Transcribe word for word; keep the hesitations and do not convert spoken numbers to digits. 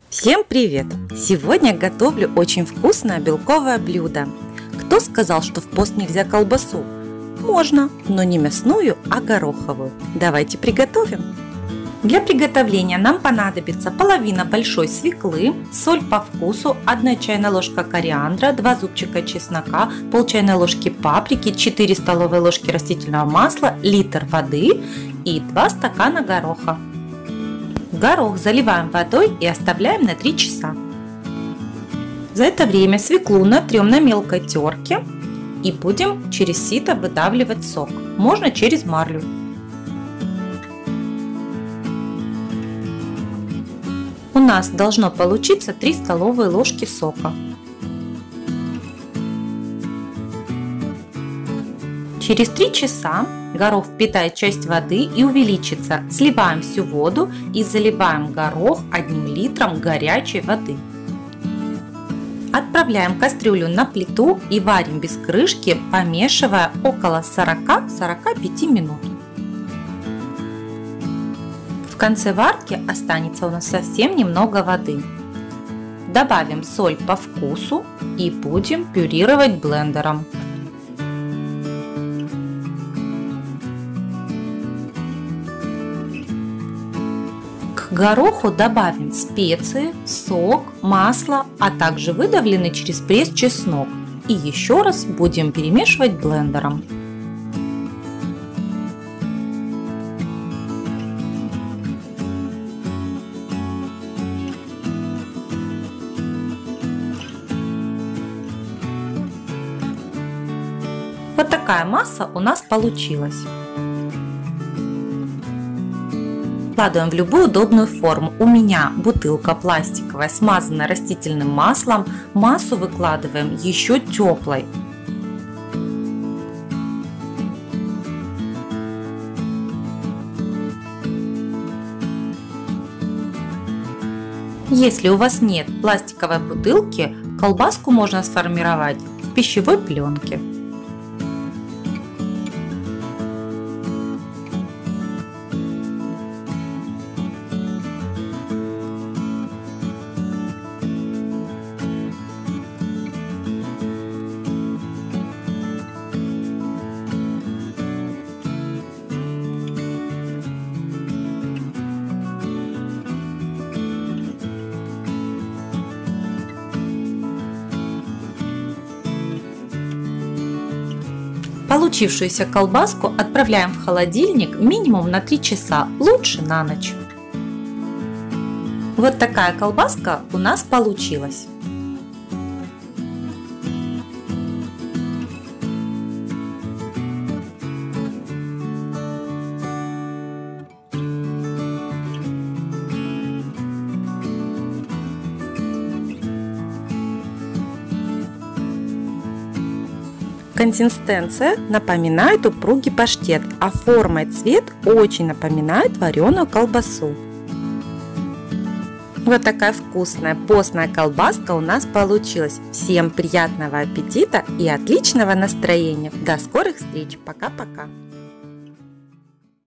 Всем привет! Сегодня готовлю очень вкусное белковое блюдо. Кто сказал, что в пост нельзя колбасу? Можно, но не мясную, а гороховую. Давайте приготовим. Для приготовления нам понадобится половина большой свеклы, соль по вкусу, одна чайная ложка кориандра, два зубчика чеснока, пол чайной ложки паприки, четыре столовые ложки растительного масла, литр воды и два стакана гороха. Горох заливаем водой и оставляем на три часа. За это время свеклу натрем на мелкой терке и будем через сито выдавливать сок. Можно через марлю. У нас должно получиться три столовые ложки сока. Через три часа горох впитает часть воды и увеличится. Сливаем всю воду и заливаем горох одним литром горячей воды. Отправляем кастрюлю на плиту и варим без крышки, помешивая около сорока-сорока пяти минут. В конце варки останется у нас совсем немного воды. Добавим соль по вкусу и будем пюрировать блендером. К гороху добавим специи, сок, масло, а также выдавленный через пресс чеснок. И еще раз будем перемешивать блендером. Вот такая масса у нас получилась. Выкладываем в любую удобную форму. У меня бутылка пластиковая, смазанная растительным маслом. Массу выкладываем еще теплой. Если у вас нет пластиковой бутылки, колбаску можно сформировать в пищевой пленке. Получившуюся колбаску отправляем в холодильник минимум на три часа, лучше на ночь. Вот такая колбаска у нас получилась. Консистенция напоминает упругий паштет, а форма и цвет очень напоминает вареную колбасу. Вот такая вкусная постная колбаска у нас получилась. Всем приятного аппетита и отличного настроения. До скорых встреч. Пока-пока.